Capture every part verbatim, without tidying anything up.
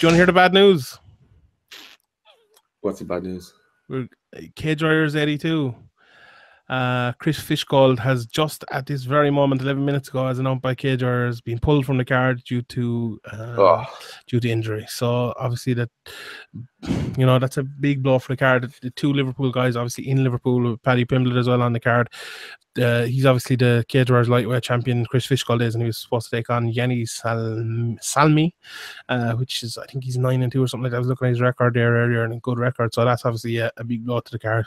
you want to hear the bad news? What's the bad news? We're, Cage Warriors eighty-two. Uh, Chris Fishgold has just at this very moment, eleven minutes ago, as announced by Cage Warriors, been pulled from the card due to uh, oh. due to injury. So obviously that, you know, that's a big blow for the card. The two Liverpool guys, obviously in Liverpool, Paddy Pimblett as well on the card. Uh, he's obviously the Cage Warriors lightweight champion. Chris Fishgold is, and he was supposed to take on Yanni Sal- Salmi, uh, which is, I think he's nine and two or something like that. I was looking at his record there earlier, and a good record. So that's obviously a, a big blow to the card.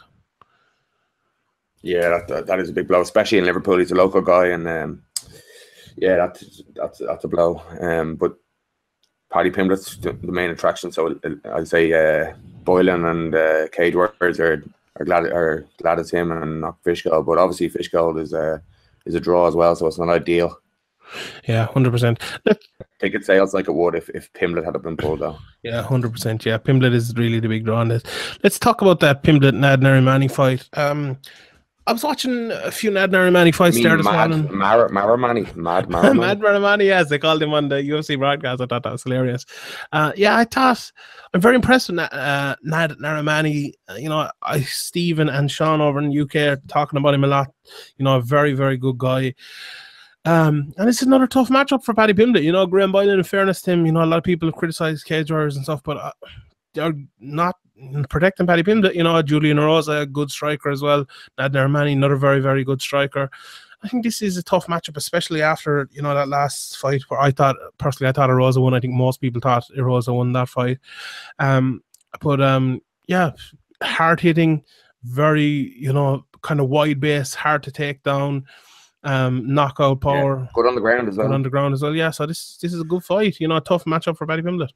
Yeah, that, that that is a big blow, especially in Liverpool. He's a local guy, and um, yeah, that's that's that's a blow. Um, but Paddy Pimblett's the, the main attraction. So I'd say uh, Boylan and uh, Cage Warriors are are glad are glad it's him and not Fishgold. But obviously Fishgold is a is a draw as well, so it's not ideal. Yeah, hundred percent. Ticket sales like it would if if Pimblett had been pulled out. Yeah, hundred percent. Yeah, Pimblett is really the big draw on this. Let's talk about that Pimblett Nad Narimani fight. Um. I was watching a few Nad Narimani fights there this mad, morning. Mar- Narimani, mad Narimani. Mad Narimani, yes, they called him on the U F C broadcast. I thought that was hilarious. Uh, yeah, I thought I'm very impressed with uh, Nad Narimani. Uh, you know, I Stephen and Sean over in the U K are talking about him a lot. You know, a very, very good guy. Um, and it's another tough matchup for Paddy Pimblett. You know, Graham Boylan, in fairness to him, you know, a lot of people have criticised Cage Warriors and stuff, but uh, they're not protecting Paddy Pimblett. You know, Julian Rosa, a good striker as well. Nad Narimani, another very, very good striker. I think this is a tough matchup, especially after, you know, that last fight where I thought, personally, I thought Rosa won. I think most people thought Rosa won that fight. Um, but, um, yeah, hard-hitting, very, you know, kind of wide base, hard to take down. Um, knockout power. Yeah, good on the ground as well. Good on the ground as well, yeah. So this this is a good fight. You know, a tough matchup for Paddy Pimblett.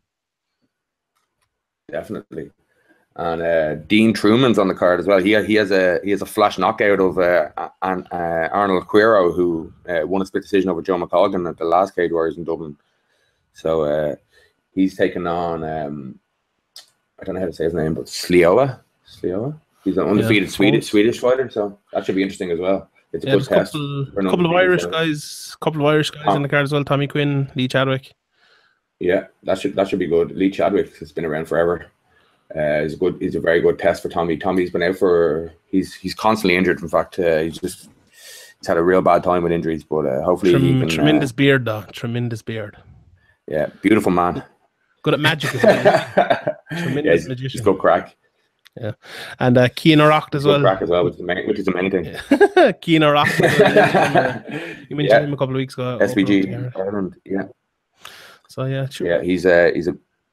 Definitely. And uh, Dean Truman's on the card as well. He he has a he has a flash knockout of uh, an, uh, Arnold Quiro, who uh, won a split decision over Joe McColgan at the last Cage Warriors in Dublin. So uh, he's taken on um, I don't know how to say his name, but Slioa. Slioa. He's an undefeated yeah, Swedish Swedish fighter, so that should be interesting as well. It's a yeah, good test. A couple, couple of Irish fighter. guys, couple of Irish guys oh. in the card as well. Tommy Quinn, Lee Chadwick. Yeah, that should that should be good. Lee Chadwick has been around forever. Uh, he's a good. He's a very good test for Tommy. Tommy's been out for. He's he's constantly injured. In fact, uh, he's just he's had a real bad time with injuries. But uh, hopefully, Trem- he can, tremendous uh, beard, though. Tremendous beard. Yeah, beautiful man. Good at magic as well. Tremendous yeah, he's, magician. He's good crack. Yeah, and uh, Keane O'Rourke as good well. Crack as well, which is the main, which is the main thing. Yeah. Keane O'Rourke. You mentioned yeah. him a couple of weeks ago. S V G Ireland. Yeah. So yeah, sure. Yeah, he's a he's a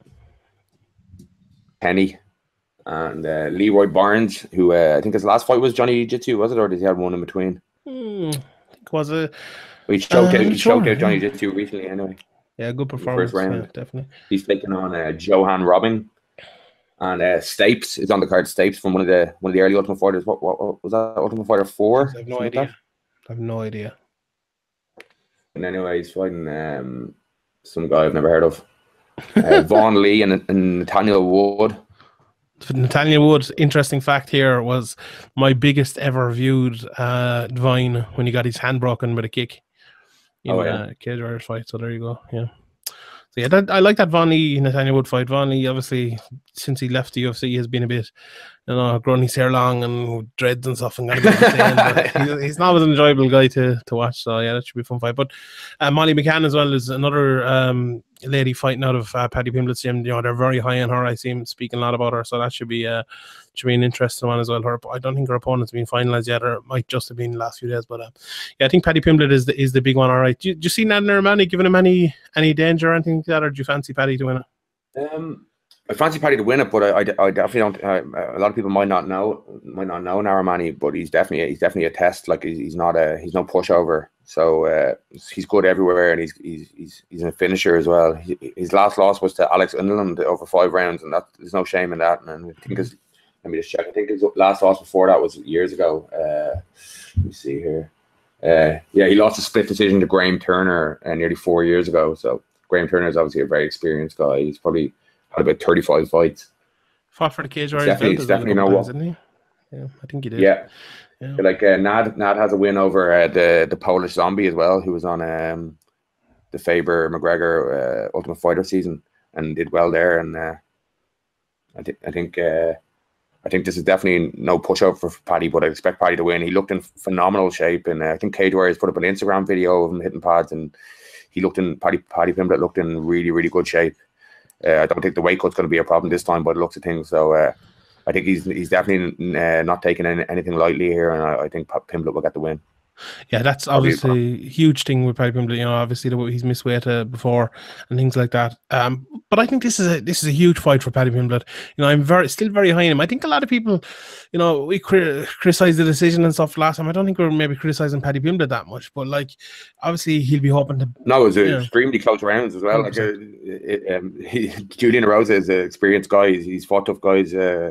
Penny. And uh, Leroy Barnes, who uh, I think his last fight was Johnny Jiu-Jitsu, was it, or did he have one in between? Hmm, I think was it? Well, he choked uh, out, he sure, choked out Johnny yeah. Jiu-Jitsu recently, anyway. Yeah, good performance. First round, yeah, definitely. He's taking on uh, Johan Robin, and uh, Stapes is on the card. Stapes from one of the one of the early Ultimate Fighters. What, what, what was that? Ultimate Fighter four? I have no idea. Like I have no idea. And anyway, he's fighting um, some guy I've never heard of. Uh, Vaughn Lee and, and Nathaniel Wood. Nathaniel Wood, interesting fact here, was my biggest ever viewed uh, Vine when he got his hand broken with a kick in oh, yeah. a Cage Warriors fight. So there you go. Yeah. So yeah, that, I like that Von Lee Nathaniel Wood fight. Von Lee, obviously, since he left the U F C, has been a bit, you know, growing his hair long and dreads and stuff. And he's, he's not an enjoyable guy to, to watch. So yeah, that should be a fun fight. But uh, Molly McCann as well is another um, lady fighting out of uh, Paddy Pimblett's gym. You know, they're very high on her. I see him speaking a lot about her. So that should be uh, should be an interesting one as well. Her, I don't think her opponent's been finalized yet, or it might just have been the last few days. But uh, yeah, I think Paddy Pimblett is the is the big one. All right. Do you, do you see Nad Narimani giving him any any danger or anything like that, or do you fancy Paddy to win it? Um, I fancy Paddy to win it, but I, I, I definitely don't. Uh, a lot of people might not know might not know Narimani, but he's definitely he's definitely a test. Like he's, he's not a he's no pushover. So uh, he's good everywhere, and he's he's he's he's a finisher as well. He, his last loss was to Alex Unland over five rounds, and that there's no shame in that. And I think his let me just check. I think his last loss before that was years ago. Uh, let me see here. Uh, yeah, he lost a split decision to Graham Turner uh, nearly four years ago. So Graham Turner is obviously a very experienced guy. He's probably had about thirty-five fights. Fought for the Cage Warriors. Definitely, he's definitely know what. Didn't he? Yeah, I think he did. Yeah. Yeah. Like uh, Nad, Nad has a win over uh, the the Polish Zombie as well, who was on um, the Faber McGregor uh, Ultimate Fighter season. and did well there. And uh, I think I think uh, I think this is definitely no pushover for Paddy, but I expect Paddy to win. He looked in phenomenal shape, and uh, I think Cage Warriors put up an Instagram video of him hitting pads, and he looked in Paddy Paddy Pimblett looked in really really good shape. Uh, I don't think the weight cut's going to be a problem this time, by the looks of things. So uh, I think he's he's definitely uh, not taking any, anything lightly here, and I, I think Pimblett will get the win. Yeah, that's obviously a huge thing with Paddy Pimblett. You know, obviously the, he's missed weight uh, before and things like that. Um, but I think this is a this is a huge fight for Paddy Pimblett. You know, I'm very still very high on him. I think a lot of people, you know, we cri criticized the decision and stuff last time. I don't think we were maybe criticizing Paddy Pimblett that much, but like obviously he'll be hoping to. No, it was extremely close rounds as well. Like uh, it, um, he, Julian Erosa is an experienced guy. He's, he's fought tough guys. Uh,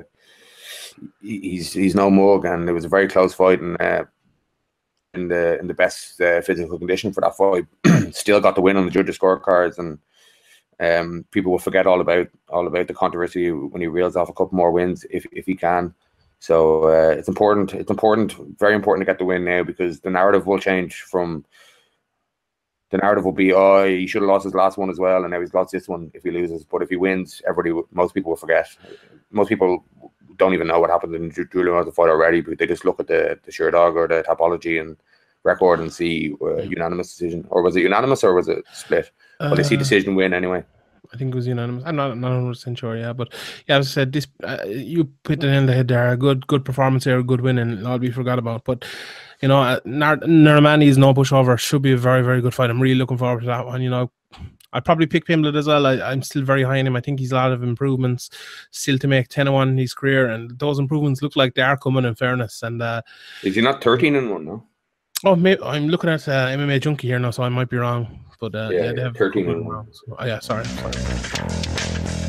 he's he's no mug, and it was a very close fight, and. Uh, in the in the best uh, physical condition for that fight, still got the win on the judges' scorecards, and um, people will forget all about all about the controversy when he reels off a couple more wins if if he can. So uh, it's important. It's important, very important to get the win now, because the narrative will change. From the narrative will be, oh, he should have lost his last one as well, and now he's lost this one if he loses. But if he wins, everybody, most people will forget. Most people don't even know what happened in Julian Erosa fight already, but they just look at the the Sherdog or the Tapology and record and see uh, unanimous decision, or was it unanimous or was it split? Well, uh, they see decision win anyway. I think it was unanimous. I'm not not one hundred percent sure, yeah, but yeah, as I said, this uh, you put it in the head there. A good good performance here, a good win, and all be forgot about. But you know, uh, Narimani is no pushover. Should be a very very good fight. I'm really looking forward to that one. You know. I'd probably pick Pimblett as well. I, I'm still very high on him. I think he's a lot of improvements still to make. ten and one in his career, and those improvements look like they are coming, in fairness. And uh, is he not thirteen and one now? Oh, maybe, I'm looking at uh, M M A Junkie here now, so I might be wrong. But uh, yeah, yeah, they have thirteen and one. So, oh, yeah, sorry. sorry.